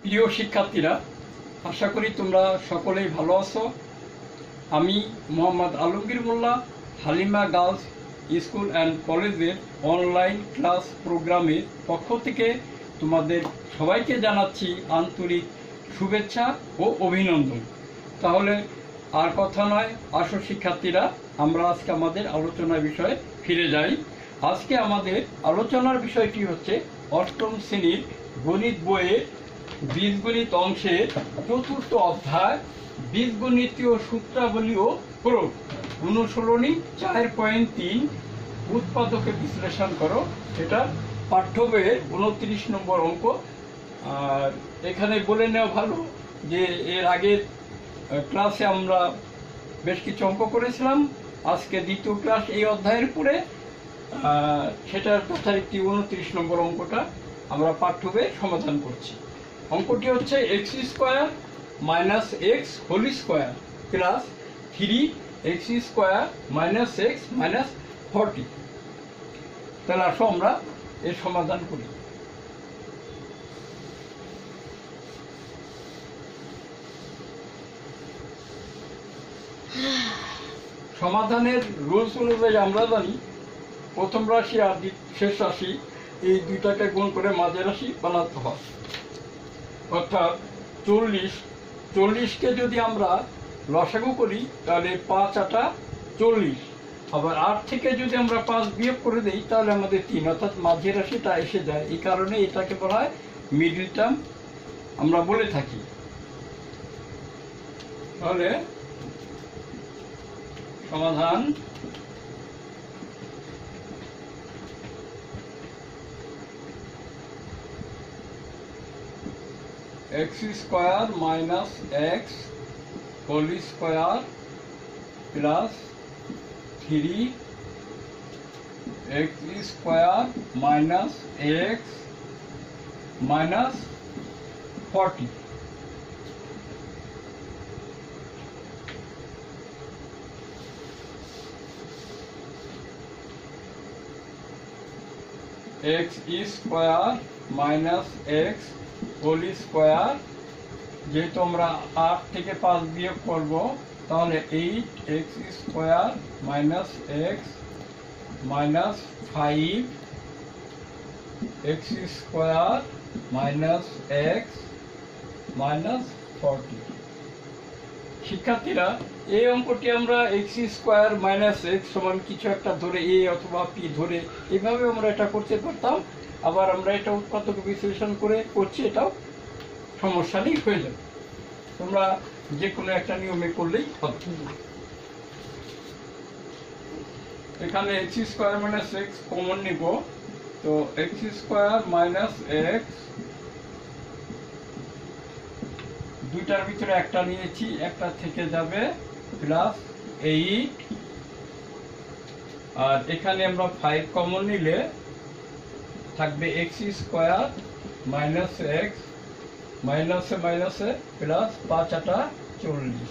প্রিয় শিক্ষার্থীরা, আশা করি তোমরা সকলেই ভালো আছো। আমি Mohammad Alamgir Molla Halima girls school and কলেজের অনলাইন ক্লাস প্রোগ্রামের পক্ষ থেকে তোমাদের সবাইকে জানাচ্ছি আন্তরিক শুভেচ্ছা ও অভিনন্দন। তাহলে আর কথা নয়, আসো শিক্ষার্থীরা, আমরা আজকে আমাদের আলোচনার বিষয়ে ফিরে যাই। আজকে আমাদের আলোচনার বিষয়টি হচ্ছে অষ্টম শ্রেণীর গণিত বইয়ের বীজগণিত অংশের চতুর্থ অধ্যায় বীজগণিতীয় সূত্রাবলী ও প্রয়োগ, অনুশীলনী 4.3 উৎপাদকে বিশ্লেষণ করো। এটা পাঠ্য বইয়ের 29 নম্বর অঙ্ক। আর এখানে বলে নেওয়া ভালো যে এর আগের ক্লাসে আমরা বেশ কিছু অঙ্ক করেছিলাম। আজকে দ্বিতীয় ক্লাস এই অধ্যায়ের উপরে, সেটার যথারীতি 29 নম্বর অঙ্কটা আমরা পাঠ্য বইয়ে সমাধান করছি। অঙ্কটি হচ্ছে x² - x whole square plus 3x² - x - 40। তাহলে আসো আমরা এর সমাধান করি। সমাধানের রুলস অনুযায়ী আমরা জানি প্রথম রাশি আর শেষ রাশি এই দুইটাকে গুণ করে মাঝের রাশি বানাতে হয়। অর্থাৎ 40কে যদি আমরা লসাগু করি তাহলে 5 8 40, আবার 8 থেকে যদি আমরা 5 বিয়োগ করে দিই তাহলে আমাদের 3, অর্থাৎ মাঝের রাশিটা এসে যায়। এই কারণে এটাকে বলা হয় মিডল টার্ম আমরা বলে থাকি। তাহলে সমাধান x² - x whole square plus 3x² - x - 40। x² - x whole square, যেহেতু আমরা 8 থেকে 5 বিয়োগ করব তাহলে 8x² - x - 5x² - x - 40। শিক্ষার্থীরা, এই অঙ্কটি আমরা x² - x সমান কিছু একটা ধরে a অথবা p ধরে এইভাবে আমরা এটা করতে পারতাম। আবার আমরা এটা উৎপাদক বিশ্লেষণ করে করছি, এটাও সমস্যা নেই, হয়ে যাবে। তোমরা যে কোনো একটা নিয়মে করলেই হবে। এখানে x² - x কমন নিব, তো x² - x দুইটার ভিতরে একটা নিয়েছি, একটা থেকে যাবে প্লাস 8, আর এখানে আমরা 5 কমন নিলে থাকবে x² - x মাইনাসে মাইনাসে প্লাস 5 8 40।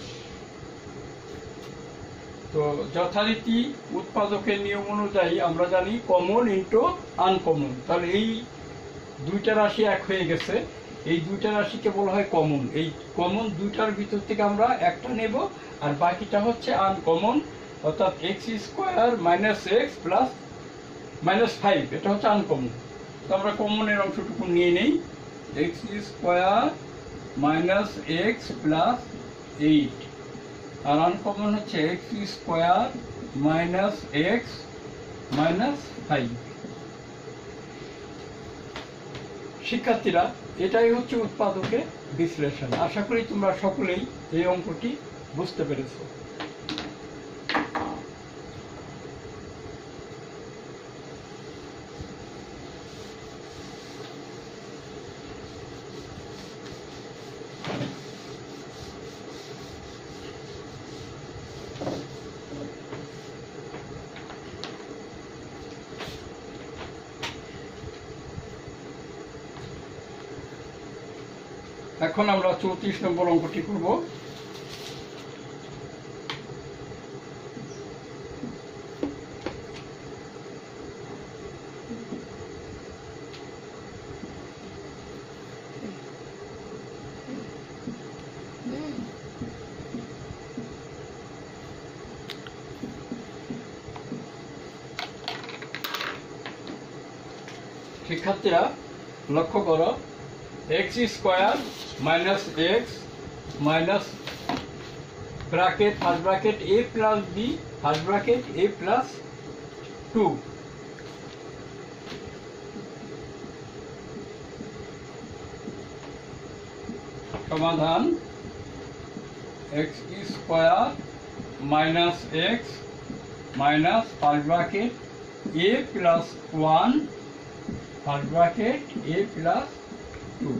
তো যথারীতি উৎপাদকের নিয়ম অনুযায়ী আমরা জানি কমন ইন্টু আনকমন। তাহলে এই দুইটা রাশি এক হয়ে গেছে, এই দুইটা রাশিকে বলা হয় কমন। এই কমন দুইটার ভিতর থেকে আমরা একটা নেব, আর বাকিটা হচ্ছে আনকমন, অর্থাৎ x² - x প্লাস -5, এটা হচ্ছে আনকমন। তো আমরা কমনের অংশটুকু নিয়ে নেই, x² - x প্লাস 8, আর আনকমন হচ্ছে x² - x -5। শিক্ষার্থীরা, এটাই হচ্ছে উৎপাদকের বিশ্লেষণ। আশা করি তোমরা সকলেই এই অঙ্কটি বুঝতে পেরেছো। এখন আমরা 34 নম্বর অঙ্কটি করব। শিক্ষার্থীরা লক্ষ্য করো, X square minus X minus bracket first bracket A plus B first bracket A plus 2 সমাধান X square minus X minus first bracket A plus 1 first bracket A plus 2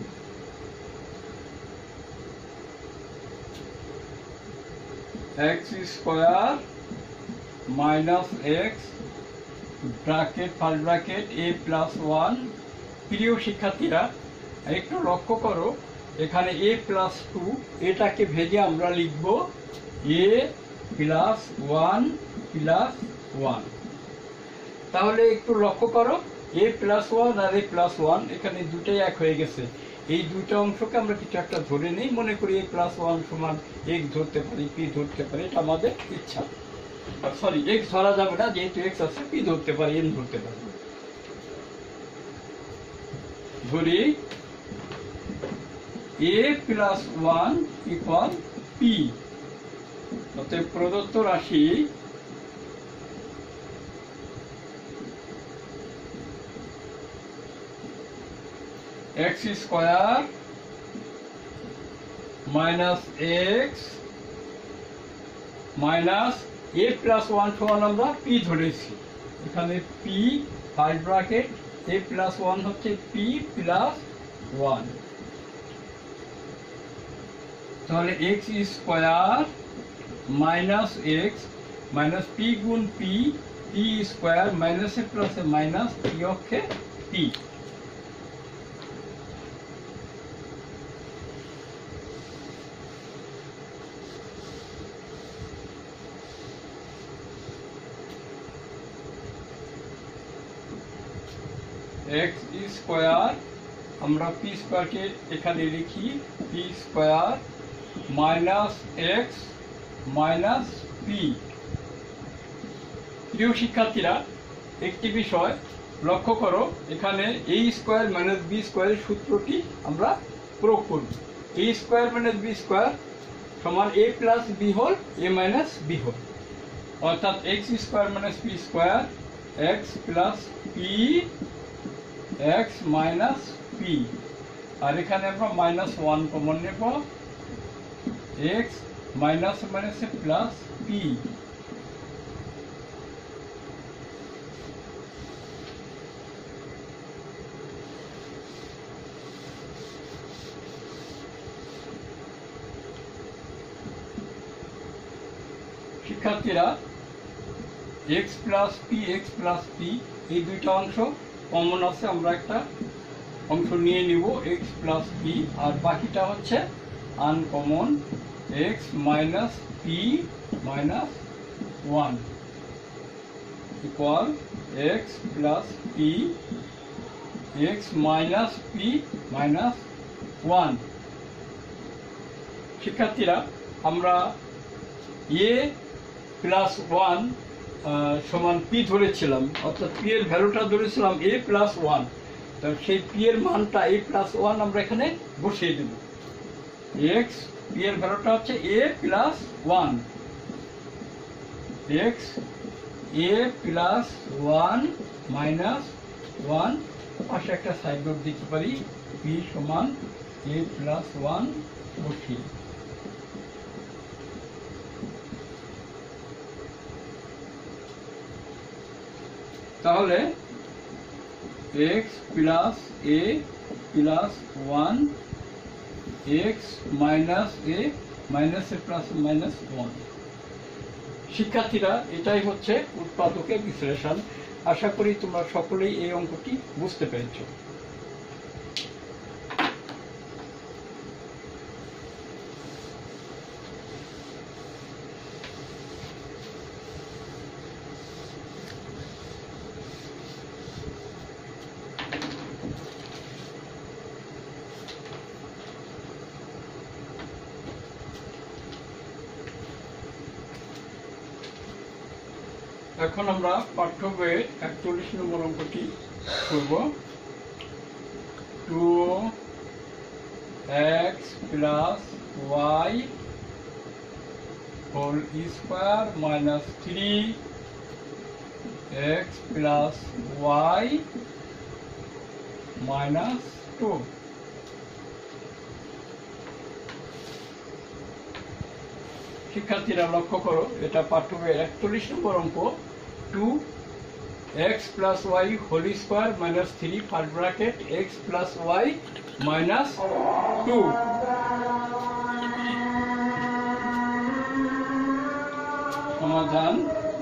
X square minus X bracket first bracket A plus 1 प्रिय शिक्षार्थीरा एकटू लक्ष्य करो एखाने ए plus 2 एटाके भेजे आमरा लिखबो ए plus 1 plus 1 ताहले एकटू लक्ष्य करो ए प्लस 1 और ए प्लस 1 एखाने दुटाई एक हये गेছে এই দুইটা অংশকে আমরা কিছু একটা ধরে নেই, মনে করি a প্লাস 1 সমান x ধরতে পারি, p ধরতে পারি, এটা আমাদের ইচ্ছা। সরি, x ধরা যাবে না, যেহেতু x আছে p ধরতে পারি, n ধরতে পারি। ধরি a প্লাস 1 ইকুয়াল p, অতএব প্রদত্ত রাশি X square minus X minus A plus 1 समान আমরা p ধরেছি, এখানে p first bracket a plus 1 হচ্ছে p প্লাস 1, তাহলে x square minus x minus p গুণ p p square minus A plus A minus p অক্ষে p एक्स स्क्वायर আমরা p স্কয়ারকে এখানে লিখি p square minus x minus p। প্রিয় শিক্ষার্থীরা একটি বিষয় লক্ষ্য করো, এখানে a স্কয়ার মাইনাস b স্কয়ারের সূত্রটি আমরা প্রয়োগ করব। a square minus b square সমান a plus b whole a minus b whole, অর্থাৎ x square minus p square x plus p x minus p और এখানে আমরা -1 কমন নেব, x माइनस माइनस से प्लस p শিক্ষার্থীরা x প্লাস p এই দুইটা অংশ কমন আছে, আমরা একটা অংশ নিয়ে নিব x প্লাস p আর বাকিটা হচ্ছে uncommon x minus p minus 1 equal x plus p x minus p minus 1। শিক্ষার্থীরা আমরা a প্লাস 1 সমান p ধরেছিলাম, অর্থাৎ p এর ভ্যালুটা ধরেছিলাম a প্লাস 1, তো সেই p এর মানটা a প্লাস 1 আমরা এখানে বসিয়ে দেব। x p এর ভ্যালুটা হচ্ছে a plus 1, x a plus 1 minus 1, পাশে একটা সাইড নোট দিতে পারি p সমান a প্লাস 1 বসিয়ে। তাহলে x plus a plus 1 x minus a minus a plus minus 1। শিক্ষার্থীরা এটাই হচ্ছে উৎপাদকের বিশ্লেষণ। আশা করি তোমরা সকলেই এই অঙ্কটি বুঝতে পেরেছো। এখন আমরা পাঠ্য বইয়ের 41 নম্বর অঙ্কটি করব। 2x plus y whole square minus 3x plus y minus 2. শিক্ষার্থীরা লক্ষ্য করো, এটা পাঠ্য বইয়ের 41 নম্বর অঙ্ক। 2x plus y whole square minus 3 first bracket x plus y minus 2। সমাধান।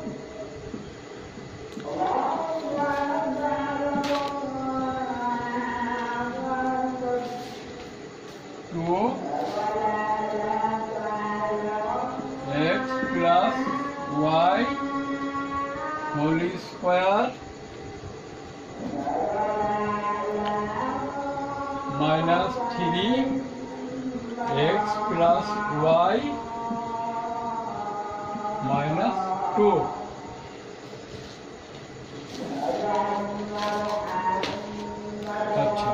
x plus y whole square minus 3x plus y minus 2। আচ্ছা,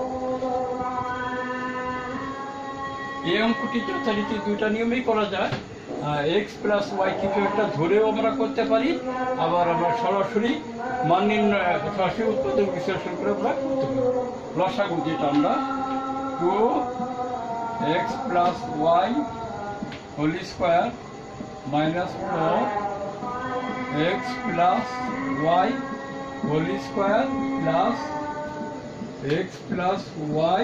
এই অঙ্কটি যথারীতি দুইটা নিয়মেই করা যায়। এক্স প্লাস ওয়াই কিছু একটা ধরেও আমরা করতে পারি, আবার আমরা সরাসরি মান নির্ণয় সরাসরি উৎপাদক বিশ্লেষণ করে আমরা করতে পারি। লসাগু যেটা আমরা 2x plus y whole square minus 4x plus y whole square plus x plus y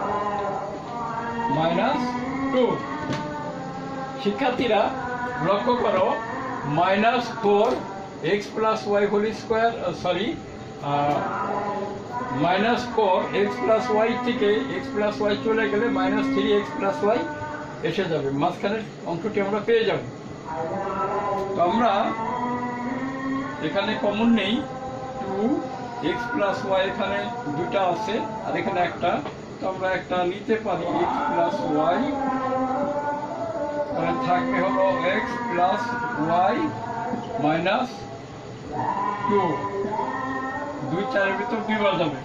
minus 2। শিক্ষার্থীরা লক্ষ্য করো, minus 4x plus y whole square minus 4x plus y থেকে x plus y চলে গেলে minus 3x plus y এসে যাবে, মাঝখানের অংশটি আমরা পেয়ে যাব। তো আমরা এখানে কমন নেই, 2x plus y এখানে দুটা আছে আর এখানে একটা, তো আমরা একটা নিতে পারি x plus y, তাহলে থাকবে হলো x plus y minus 2। 2 4 ভিতর 2 বার যাবে,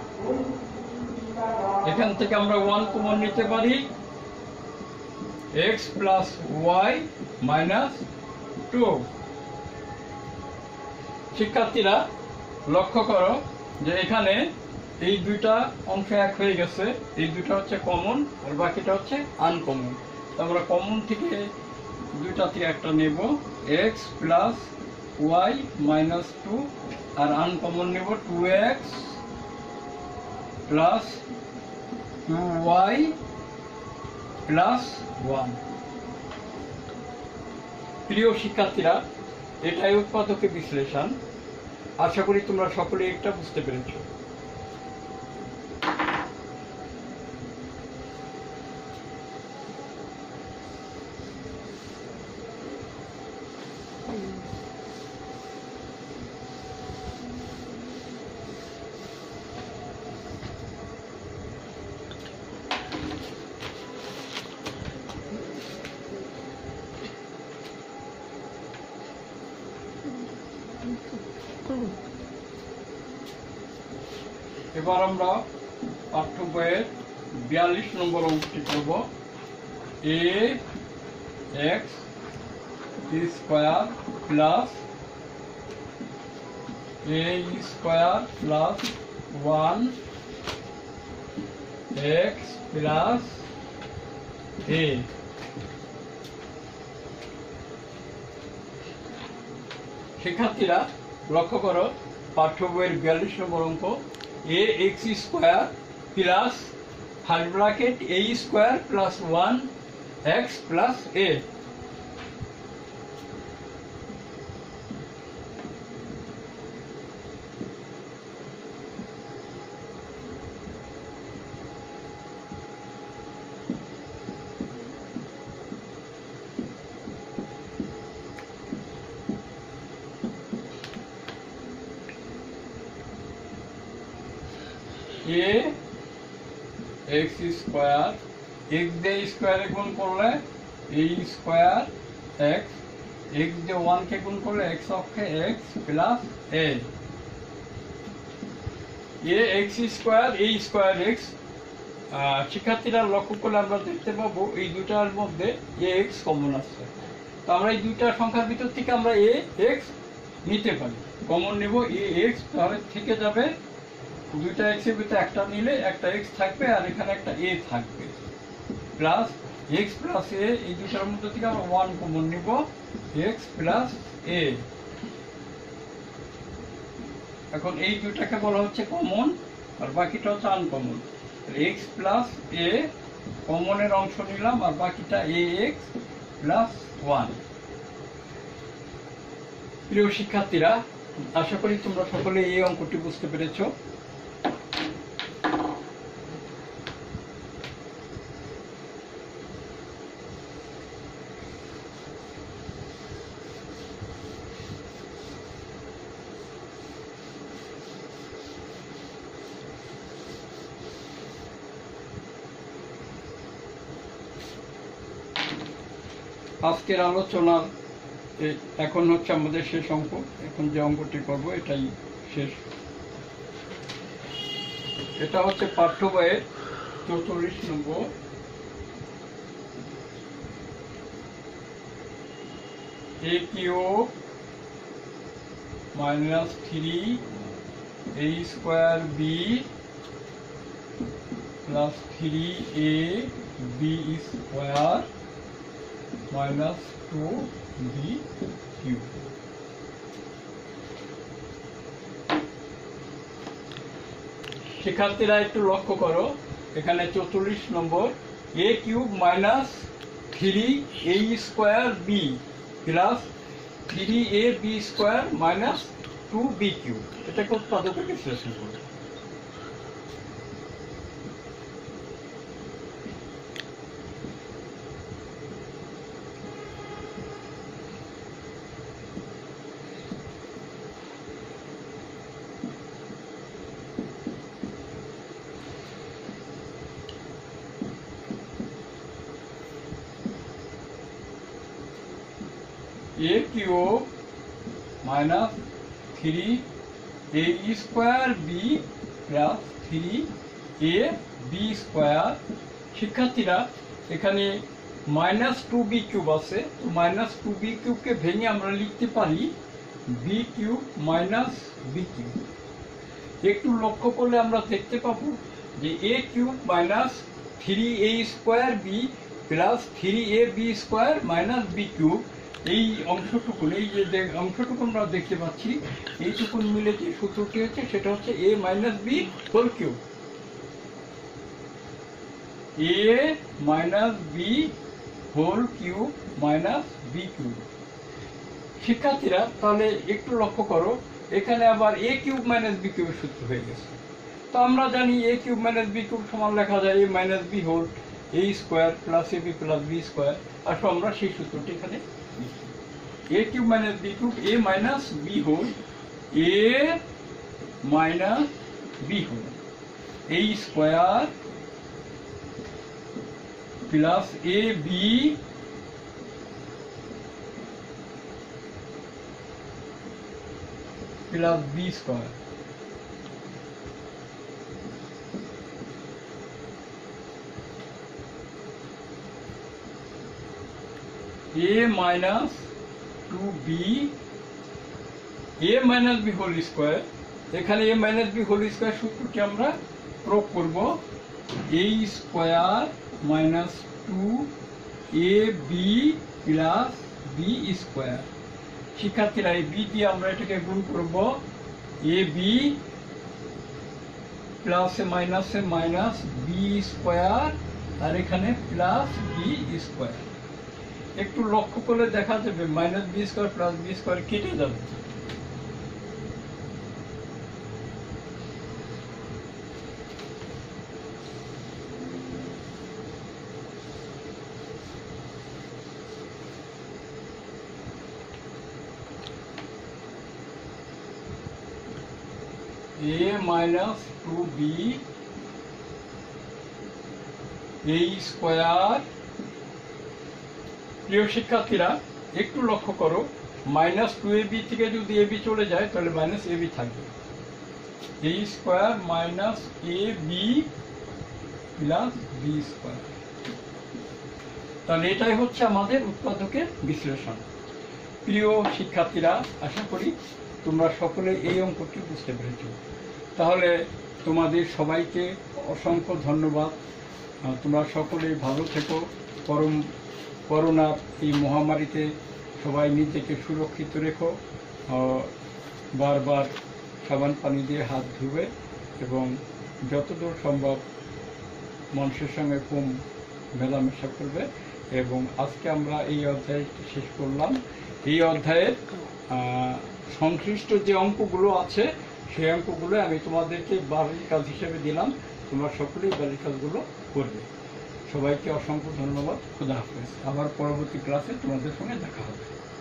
এখান থেকে আমরা 1 কমন নিতে পারি, x plus y minus 2। শিক্ষার্থীরা লক্ষ্য করো যে এখানে এই দুইটা অংশ এক হয়ে গেছে, এই দুইটা হচ্ছে কমন আর বাকিটা হচ্ছে আনকমন। তো আমরা কমন থেকে দুইটা থেকে একটা নেব, x plus y minus 2, আর আনকমন নেব 2x plus 2y plus 1। প্রিয় শিক্ষার্থীরা, এটাই উৎপাদকের বিশ্লেষণ। আশা করি তোমরা সকলে এটা বুঝতে পেরেছো। এবার আমরা পাঠ্য বইয়ের 42 নম্বর অঙ্কটি করব। ax square plus a square plus 1x plus a। শিক্ষার্থীরা লক্ষ্য করো, পাঠ্য বইয়ের 42 নম্বর অঙ্ক, ax square plus first bracket a square plus 1x plus a। x square x দিয়ে স্কয়ারে গুণ করলে a স্কয়ার x, x দিয়ে 1 কে গুণ করলে x অক্ষে x plus a। x square a square x শিক্ষার্থীরা লক্ষ্য করলে আমরা দেখতে পাবো এই দুটার মধ্যে ax কমন আছে। তো আমরা এই দুইটা সংখ্যার ভিতর থেকে আমরা ax নিতে পারি, কমন নেব ax, তাহলে থেকে যাবে দুইটা x এর ভিতরে একটা নিলে একটা x থাকবে আর এখানে একটা a থাকবে, প্লাস x প্লাস a, এই দুটার মধ্যে থেকে আমরা 1 কমন নিব, x প্লাস a। এখন এই দুটাকে বলা হচ্ছে কমন আর বাকিটা হচ্ছে আনকমন। x প্লাস a কমনের অংশ নিলাম আর বাকিটা ax প্লাস 1। প্রিয় শিক্ষার্থীরা, আশা করি তোমরা সকলে এই অঙ্কটি বুঝতে পেরেছো। আজকের আলোচনা এখন হচ্ছে আমাদের শেষ অঙ্ক। এখন যে অঙ্কটি করব এটাই শেষ। এটা হচ্ছে পাঠ্য বইয়ের 44 number. a cube minus 3a square b plus 3ab square minus 2b cube. শিক্ষার্থীরা একটু লক্ষ্য করো, এখানে 44 number a cube minus 3a square b plus 3ab square minus 2b cube, এটাকে উৎপাদকে বিশ্লেষণ করো। a cube minus 3a square b plus 3ab square. শিক্ষার্থীরা, এখানে মাইনাস 2b কিউব আছে, তো মাইনাস 2b কিউবকে ভেঙে আমরা লিখতে পারি b cube minus b cube. একটু লক্ষ্য করলে আমরা দেখতে পাবো যে a cube minus 3a square b plus 3ab square minus b cube, এই অংশটুকুন, এই যে অংশটুকু আমরা দেখতে পাচ্ছি, এইটুকুন মিলে যে সূত্রটি হচ্ছে সেটা হচ্ছে a minus b whole cube, a minus b whole cube minus b cube. শিক্ষার্থীরা, তাহলে একটু লক্ষ্য করো, এখানে আবার a কিউব মাইনাস b কিউবের সূত্র হয়ে গেছে। তো আমরা জানি a cube minus b cube সমান লেখা যায় a minus b whole a square plus ab plus b square. আসলে আমরা সেই সূত্রটি এখানে a cube minus b cube a minus b whole a minus b whole a square plus ab plus b square. a minus 2b a minus b whole square. এখানে a minus b whole square সূত্রটি আমরা প্রয়োগ করব, a square minus 2ab plus b square. শিক্ষার্থীরা, এই b দিয়ে আমরা এটাকে গুণ করব, ab প্লাসে মাইনাসে মাইনাস b স্কোয়ার আর এখানে প্লাস b স্কোয়ার। একটু লক্ষ্য করলে দেখা যাবে minus B square plus B square কেটে যাবে। a minus 2b a square. প্রিয় শিক্ষার্থীরা, একটু লক্ষ্য করো, মাইনাস 2ab থেকে যদি ab চলে যায় তাহলে মাইনাস ab থাকবে, a square minus ab plus B square. তাহলে এটাই হচ্ছে আমাদের উৎপাদকের বিশ্লেষণ। প্রিয় শিক্ষার্থীরা, আশা করি তোমরা সকলে এই অঙ্কটি বুঝতে পেরেছ। তাহলে তোমাদের সবাইকে অসংখ্য ধন্যবাদ। তোমরা সকলেই ভালো থেকো। করোনার এই মহামারীতে সবাই নিজেকে সুরক্ষিত রেখো। বারবার সাবান পানি দিয়ে হাত ধুবে এবং যতদূর সম্ভব মানুষের সঙ্গে কম মেলামেশা করবে। এবং আজকে আমরা এই অধ্যায়টি শেষ করলাম। এই অধ্যায়ের সংশ্লিষ্ট যে অঙ্কগুলো আছে সেই অঙ্কগুলো আমি তোমাদেরকে বাড়ির কাজ হিসেবে দিলাম। তোমরা সকলেই বাড়ির কাজগুলো করবে। সবাইকে অসংখ্য ধন্যবাদ। খোদা হাফেজ। আবার পরবর্তী ক্লাসে তোমাদের সঙ্গে দেখা হবে।